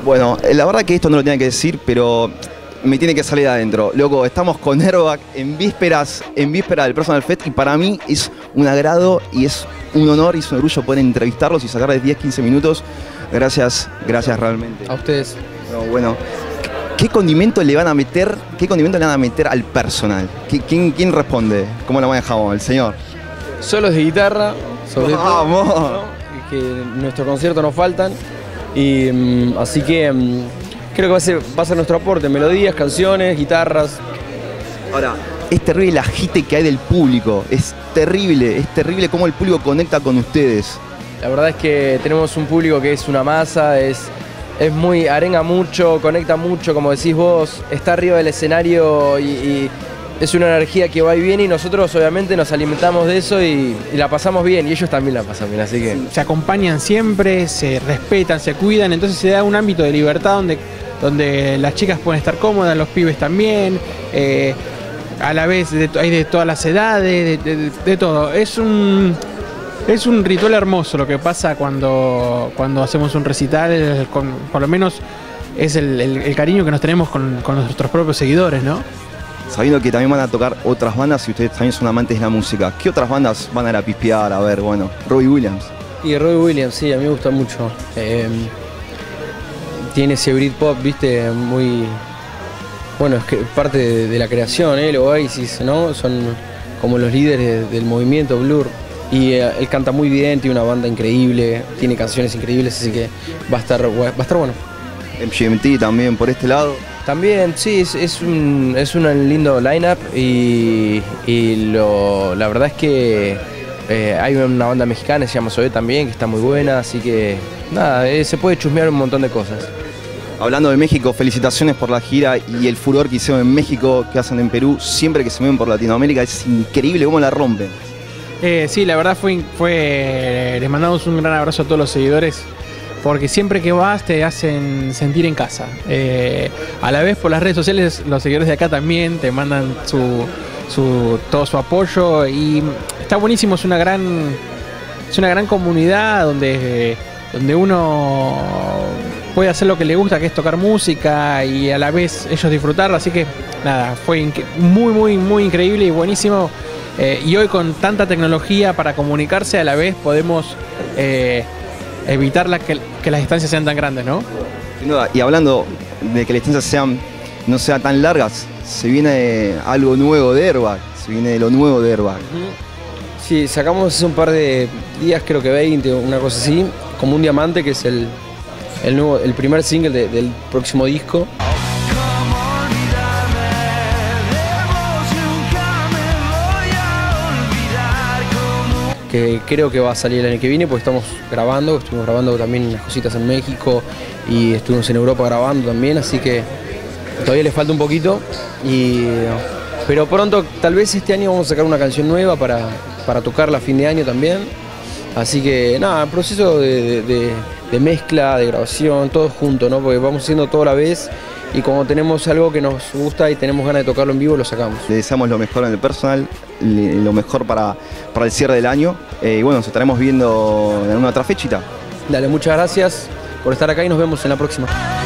Bueno, la verdad que esto no lo tenía que decir, pero me tiene que salir de adentro. Loco, estamos con Airbag en víspera del Personal Fest y para mí es un agrado y es un honor y es un orgullo poder entrevistarlos y sacarles 10-15 minutos. Gracias realmente. A ustedes. Bueno, ¿qué condimento le van a meter? ¿Qué condimento le van a meter al personal? ¿Quién responde? ¿Cómo lo manejamos? El señor. Solos de guitarra, sobre ¡Vamos! todo, ¿no? Que en nuestro concierto nos faltan. Y así que creo que va a ser nuestro aporte, melodías, canciones, guitarras. Ahora, es terrible el agite que hay del público, es terrible cómo el público conecta con ustedes. La verdad es que tenemos un público que es una masa, es muy, arenga mucho, conecta mucho, como decís vos, está arriba del escenario y es una energía que va y viene y nosotros obviamente nos alimentamos de eso y la pasamos bien y ellos también la pasan bien, así que... Se acompañan siempre, se respetan, se cuidan, entonces se da un ámbito de libertad donde las chicas pueden estar cómodas, los pibes también, a la vez hay de todas las edades, de todo. Es un ritual hermoso lo que pasa cuando hacemos un recital, por lo menos es el cariño que nos tenemos con nuestros propios seguidores, ¿no? Sabiendo que también van a tocar otras bandas y ustedes también son amantes de la música, ¿qué otras bandas van a ir a pispear? A ver, bueno, Robbie Williams. Y Robbie Williams, sí, a mí me gusta mucho. Tiene ese Britpop, viste, muy... Bueno, es que parte de la creación, los Oasis, ¿no? Son como los líderes del movimiento Blur. Y él canta muy bien, tiene una banda increíble, tiene canciones increíbles, así que va a estar bueno. MGMT también por este lado. También, sí, es un lindo line-up y la verdad es que hay una banda mexicana, se llama Zoé también, que está muy buena, así que nada, se puede chusmear un montón de cosas. Hablando de México, felicitaciones por la gira y el furor que hicieron en México, que hacen en Perú, siempre que se mueven por Latinoamérica, es increíble cómo la rompen. Sí, la verdad les mandamos un gran abrazo a todos los seguidores. Porque siempre que vas te hacen sentir en casa. A la vez por las redes sociales los seguidores de acá también te mandan todo su apoyo y está buenísimo, es una gran comunidad donde uno puede hacer lo que le gusta, que es tocar música y a la vez ellos disfrutarlo, así que nada, fue muy increíble y buenísimo. Y hoy con tanta tecnología para comunicarse a la vez podemos evitar que las distancias sean tan grandes, ¿no? Sin duda, y hablando de que las distancias no sean tan largas, se viene algo nuevo de Airbag, se viene lo nuevo de Airbag. Sí, sacamos hace un par de días, creo que 20, una cosa así, como un diamante, que es el primer single del próximo disco. Que creo que va a salir el año que viene porque estuvimos grabando también unas cositas en México y estuvimos en Europa grabando también, así que todavía le falta un poquito, pero pronto, tal vez este año vamos a sacar una canción nueva para tocarla a fin de año también, así que nada, proceso de mezcla, de grabación, todo junto, ¿no? Porque vamos haciendo todo a la vez. Y como tenemos algo que nos gusta y tenemos ganas de tocarlo en vivo, lo sacamos. Le deseamos lo mejor en el personal, lo mejor para el cierre del año. Y bueno, nos estaremos viendo en una otra fechita. Dale, muchas gracias por estar acá y nos vemos en la próxima.